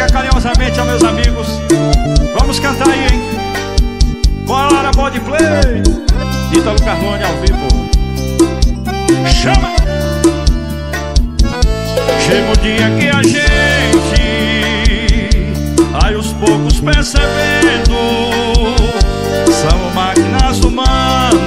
dedica carinhosamente aos meus amigos. Vamos cantar aí, hein? Bora, body play. Ítalo Carmone ao vivo. Chama! Chega o dia que a gente, aí os poucos percebendo, são máquinas humanas,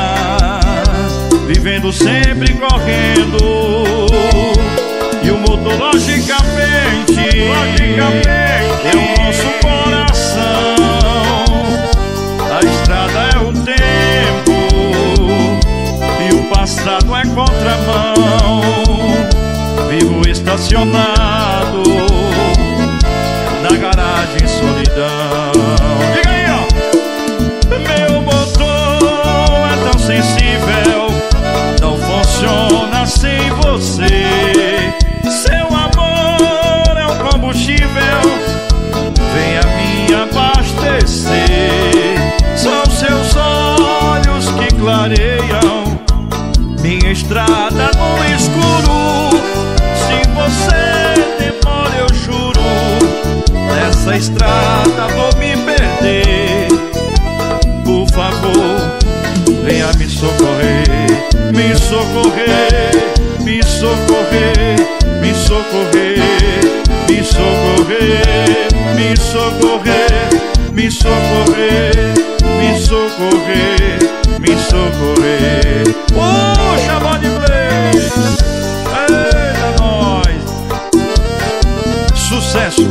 vivendo sempre correndo. E o motor logicamente é o nosso coração. A estrada é o tempo e o passado é contramão. Vivo estacionado na garagem solidão. Diga aí, ó. Meu motor é tão sensível, não funciona sem você. Seu amor é um combustível, venha me abastecer. São seus olhos que clareiam minha estrada no escuro. Se você demora, eu juro, nessa estrada vou me perder. Por favor, venha me socorrer, me socorrer, me socorrer, me socorrer, me socorrer, me socorrer, me socorrer, me socorrer, me socorrer. Puxa, bode play! Eita, nós! Sucesso!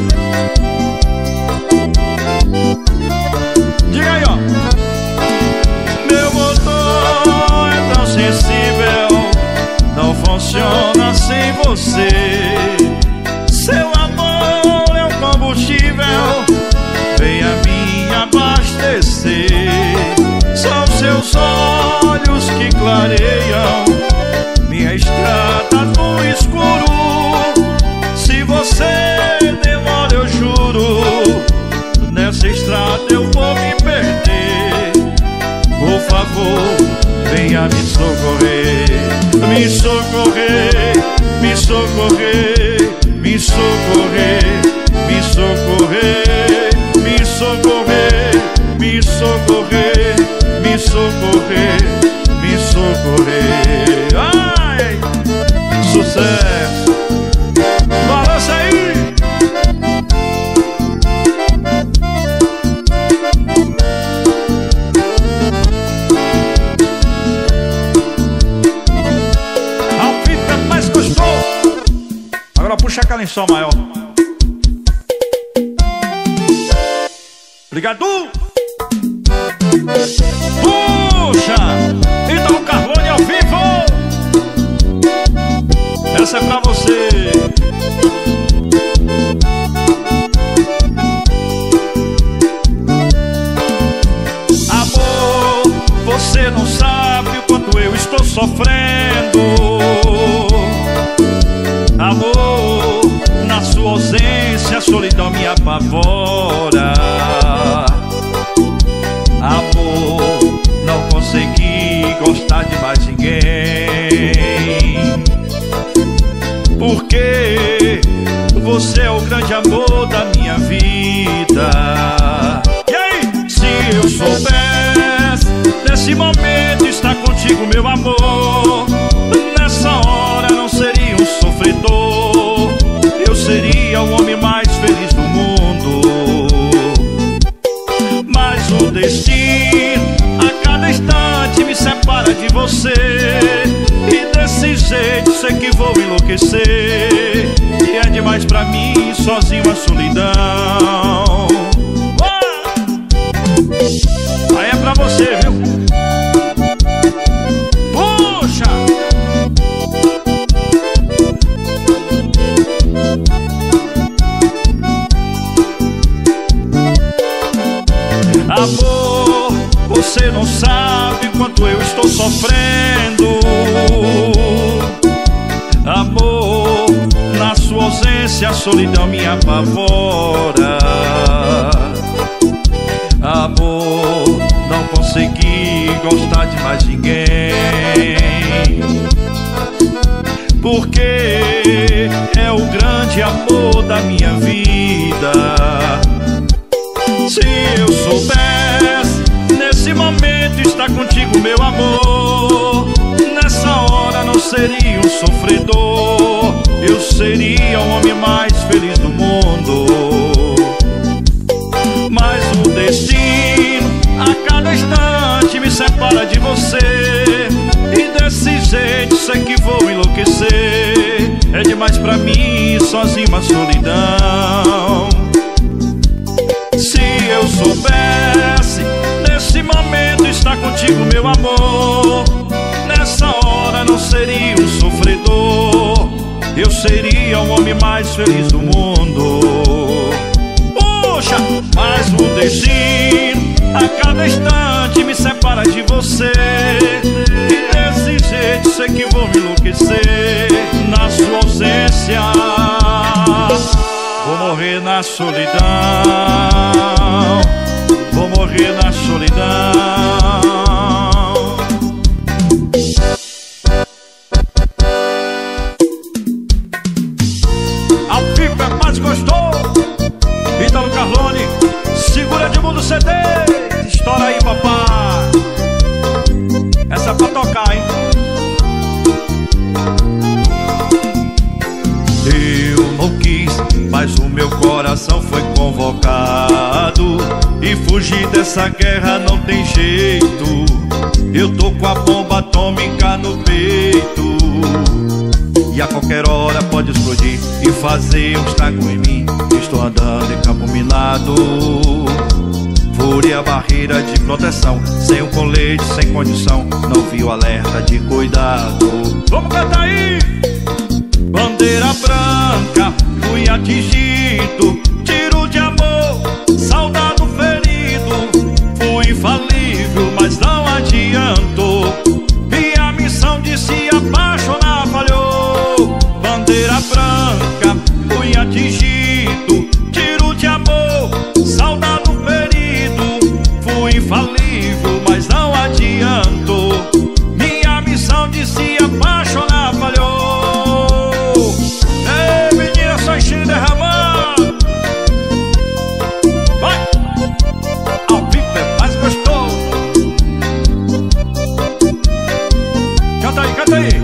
Diga aí, ó! Meu motor é tão sensível, não funciona sem você. Seu amor é um combustível, venha me abastecer. São seus olhos que clareiam minha estrada no escuro. Se você demora, eu juro, nessa estrada eu vou me perder. Por favor, venha me socorrer, me socorrer, me socorrer, me socorrer, me socorrer, me socorrer, me socorrer, me socorrer, me socorrer. Ai, sucesso! Balança aí! Ao vivo é mais gostoso. Agora puxa aquela em sol maior. Obrigado! Puxa! Ítalo Carmone ao vivo! Essa é pra você! Amor, você não sabe o quanto eu estou sofrendo. Amor, na sua ausência a solidão me apavora. Amor, não consegui gostar de mais ninguém, porque você é o grande amor da minha vida. E aí? Se eu soubesse nesse momento estar contigo, meu amor, nessa hora não seria um sofredor, eu seria o homem mais feliz do mundo. Mas o destino a cada instante me separa de você, e desse jeito sei que vou enlouquecer. E é demais pra mim, sozinho a solidão. Aí é pra você, viu? Puxa! Amor, você não sabe quanto eu estou sofrendo. Amor, na sua ausência a solidão me apavora. Amor, não consegui gostar de mais ninguém, porque é o grande amor da minha vida. Se eu soubesse nesse momento estar contigo, meu amor, nessa hora não seria um sofredor, eu seria o homem mais feliz do mundo. Mas o destino a cada instante me separa de você, e desse jeito sei que vou enlouquecer. É demais pra mim, sozinho a solidão. Se eu soubesse nesse momento estar contigo, meu amor, nessa hora não seria um sofredor, eu seria o homem mais feliz do mundo. Puxa, mas o destino a cada instante me separa de você, e desse jeito sei que vou me enlouquecer. Na sua ausência vou morrer na solidão, vou morrer na solidão. Ao vivo é mais gostoso. Ítalo Carlone, segura Edmundo CD. Estoura aí, papai. Essa é pra tocar, hein? Eu não quis, mas o meu coração foi convocado, e fugir dessa guerra não tem jeito. Eu tô com a bomba atômica no peito, e a qualquer hora pode explodir e fazer um estrago em mim. Estou andando em campo minado, furei a barreira de proteção, sem um colete, sem condição, não vi o alerta de cuidado. Vamos cantar aí! Bandeira branca, fui atingido, tiro de amor, soldado ferido. Fui infalível, mas não adiantou, minha missão de se apaixonar falhou. Bandeira branca, fui atingido, tiro de amor, soldado ferido. Fui infalível, mas não adiantou, minha missão de se apaixonar falhou. Ei, menina, só enchendo e derramando. Vai! Ao vivo é mais gostoso. Canta aí, canta aí.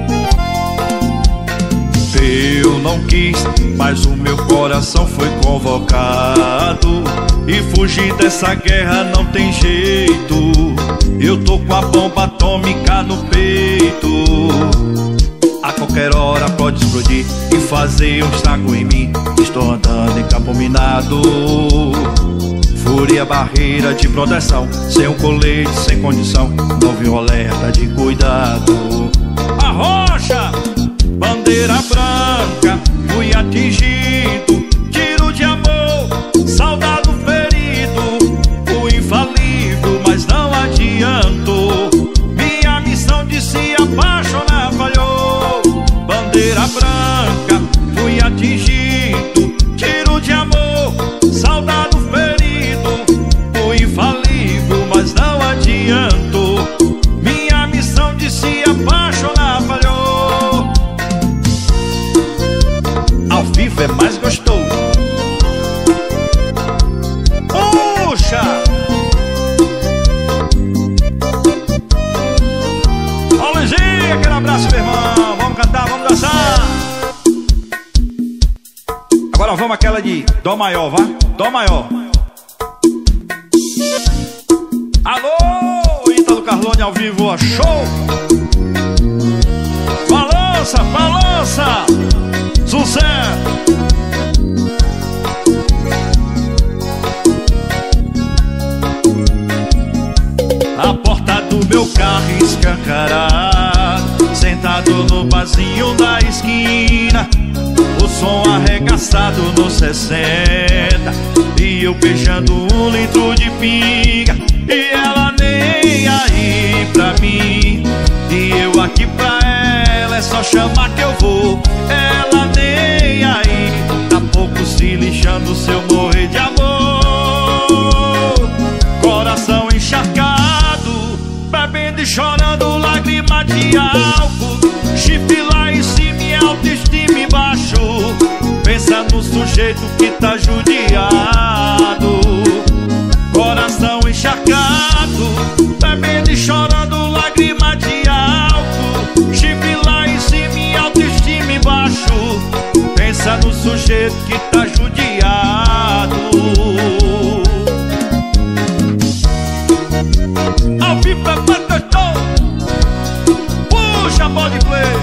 Eu não quis, mas o meu coração foi convocado, e fugir dessa guerra não tem jeito. Eu tô com a bomba atômica no peito, a qualquer hora pode explodir e fazer um estrago em mim. Estou andando em campo minado, furei a barreira de proteção, sem um colete, sem condição, não vi o alerta de cuidado. Arrocha! Bandeira branca, fui atingido, tiro de amor, soldado ferido. Fui infalível, mas não adiantou, minha missão de se apaixonar falhou. Bandeira branca, fui atingido, tiro de amor, soldado ferido. Fui infalível, mas não adiantou, minha missão de se apaixonar falhou. Ao vivo é mais gostoso. Puxa! Ó, Luizinho, aquele abraço, meu irmão. Vamos cantar, vamos dançar. Agora vamos aquela de Dó maior, vá? Dó maior. Alô, Ítalo Carlone ao vivo, ó, show! Balança, balança! Sucesso! A porta do meu carro escancarada, sentado no barzinho da esquina, o som arregaçado no 60, e eu beijando 1 litro de pinga, e ela nem aí pra mim, e eu aqui pra ela, é só chamar que eu vou. Ela nem aí, tá pouco se lixando se eu morrer de amor. Coração encharcado, bebendo e chorando, lágrima de álcool, chifre lá em cima e autoestima embaixo, pensando no sujeito que tá judiado, coração encharcado, bebendo e chorando, lágrima de álcool, chifre lá em cima e autoestima embaixo. Pensa no sujeito que tá judiado. Ao vivo é batedor, puxa, pode play.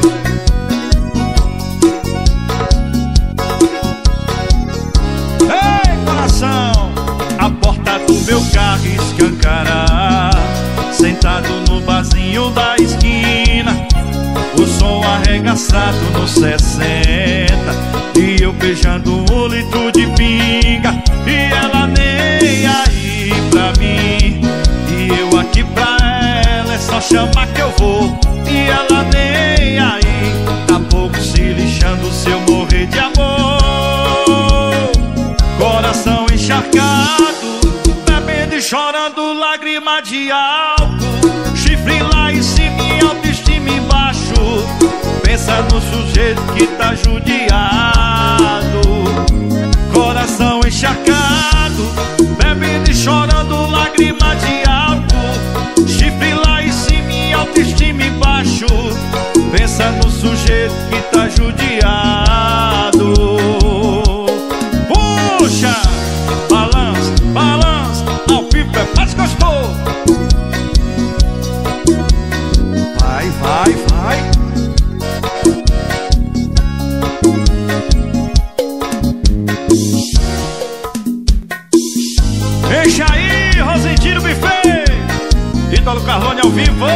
Ei, coração, a porta do meu carro escancará, sentado no barzinho da esquina, o som arregaçado no 60, e eu beijando 1 litro de pinga, e ela nem aí pra mim, e eu aqui pra ela, é só chamar que eu vou, e ela nem aí, tá pouco se lixando se eu morrer de amor. Coração encharcado, bebendo e chorando, lágrima de álcool, chifre lá em cima e autoestima embaixo. Pensa no sujeito que tá judiado, coração encharcado, bebendo e chorando, lágrima de álcool, chifre lá em cima e autoestima embaixo. Pensa no sujeito que tá judiado. Puxa, balança, balança, ao vivo é mais gostoso. Vai, vai, vai. Deixa aí, Rosentino Buffet, Ítalo Carlone ao vivo.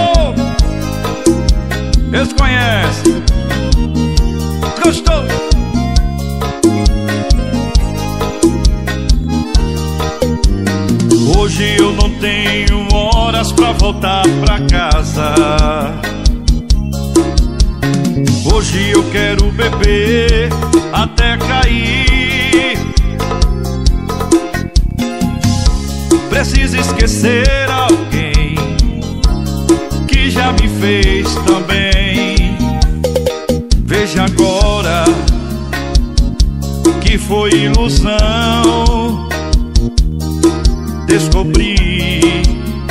Eles conhecem. Gostou? Hoje eu não tenho horas pra voltar pra casa. Hoje eu quero beber até cair. Preciso esquecer alguém que já me fez também. Veja agora que foi ilusão. Descobri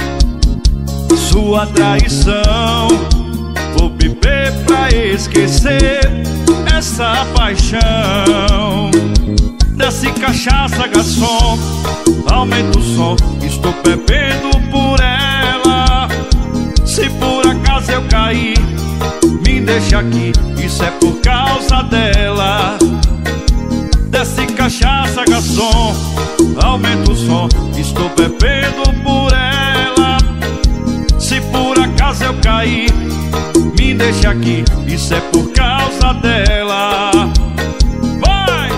sua traição. Vou beber pra esquecer essa paixão. Desce cachaça, garçom, aumenta o som, estou bebendo por ela. Se por acaso eu cair, me deixa aqui, isso é por causa dela. Desce cachaça, garçom, aumenta o som, estou bebendo por ela. Se por acaso eu cair, me deixa aqui, isso é por causa dela. Vai!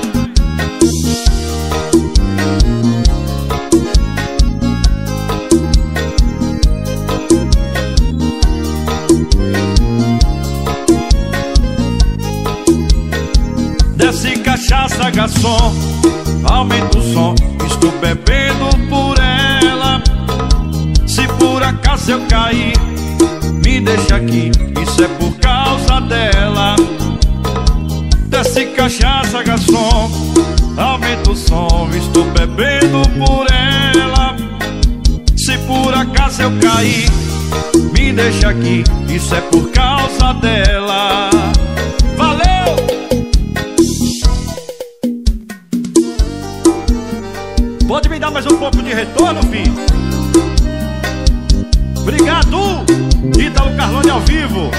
Desce cachaça, garçom, aumenta o som, estou bebendo por ela. Se por acaso eu cair, me deixa aqui, isso é por causa dela. Desce cachaça, garçom, aumenta o som, estou bebendo por ela. Se por acaso eu cair, me deixa aqui, isso é por causa dela. Valeu! Pode me dar mais um pouco de retorno, filho? Obrigado, Ítalo Carlone ao vivo.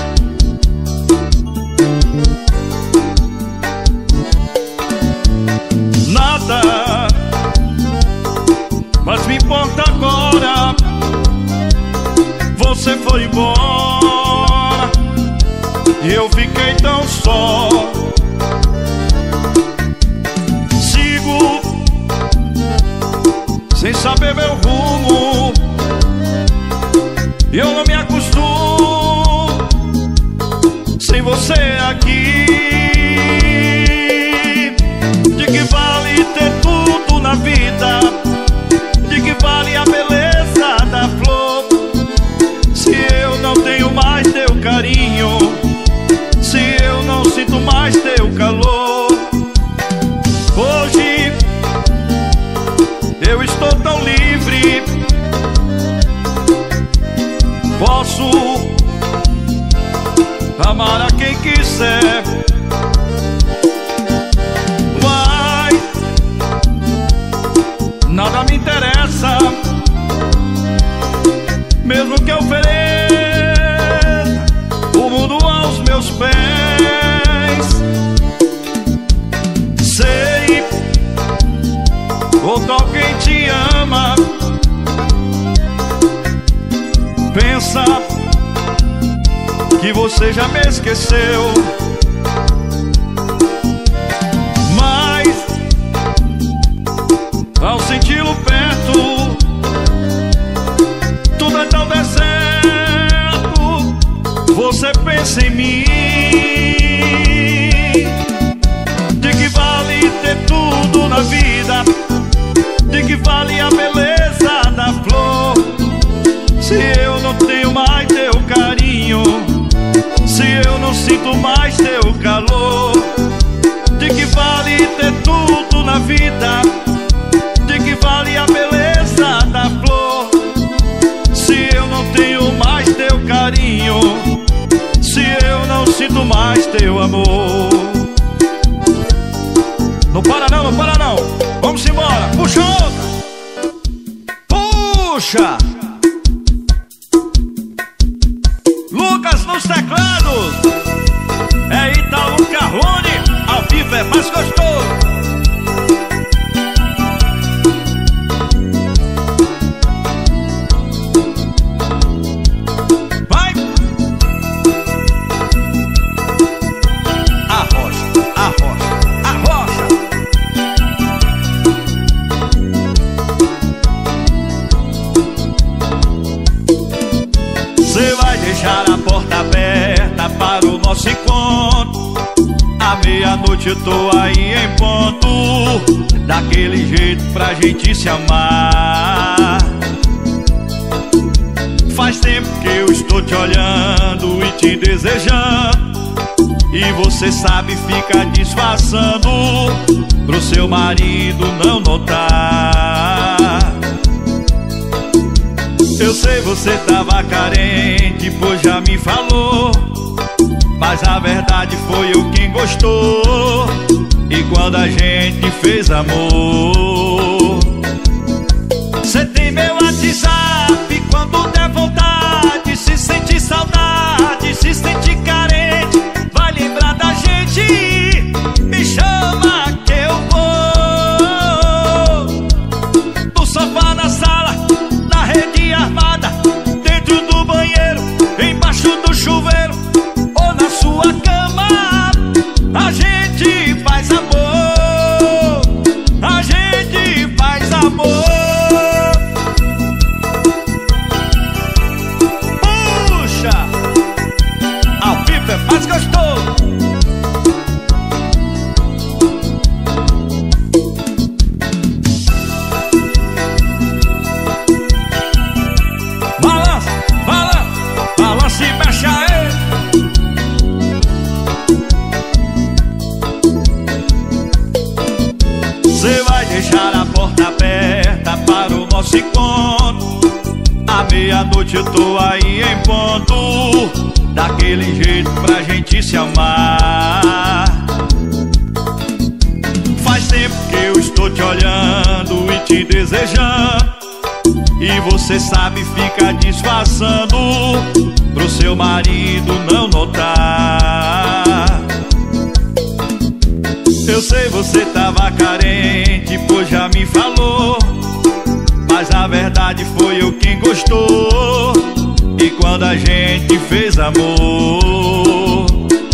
Nada mas me importa agora. Você foi embora e eu fiquei tão só. Sigo sem saber meu rumo, e eu não me acostumo quiser. Vai, nada me interessa, mesmo que eu ofereça o mundo aos meus pés. Sei, outro alguém te ama. Pensa que você já me esqueceu, mas ao senti-lo perto, tudo é tão deserto. Você pensa em mim. De que vale ter tudo na vida? De que vale a beleza da flor, se eu não tenho mais teu carinho, se eu não sinto mais teu calor? De que vale ter tudo na vida? De que vale a beleza da flor, se eu não tenho mais teu carinho, se eu não sinto mais teu amor? Não para não, não para não. Vamos embora, puxa outra. Puxa. Lucas nos teclados. É Itaú Carrone. Ao vivo é mais gostoso. Vai. Arrocha, arrocha, arrocha. Você vai deixar a porta aberta para o nosso encontro. À meia-noite eu tô aí em ponto, daquele jeito pra gente se amar. Faz tempo que eu estou te olhando e te desejando, e você sabe, fica disfarçando pro seu marido não notar. Eu sei, você tava carente, pois já me falou, mas a verdade foi eu quem gostou. E quando a gente fez amor, você tem meu WhatsApp, quando der vontade, se sentir saudade, se sentir carente, vai lembrar da gente, me chama que eu vou. No sofá, na sala, na rede armada, dentro do banheiro, embaixo do chuveiro ou na sua cama, a gente faz amor, a gente faz amor. Puxa, ao vivo é mais gostoso. Balança, balança, balança e mexe aí. Você vai deixar a porta aberta para o nosso encontro. À meia-noite eu tô aí em ponto, daquele jeito pra gente se amar. Faz tempo que eu estou te olhando e te desejando, e você sabe, fica disfarçando pro seu marido não notar. Eu sei, você tava carente, pois já me falou, mas a verdade foi eu quem gostou. E quando a gente fez amor,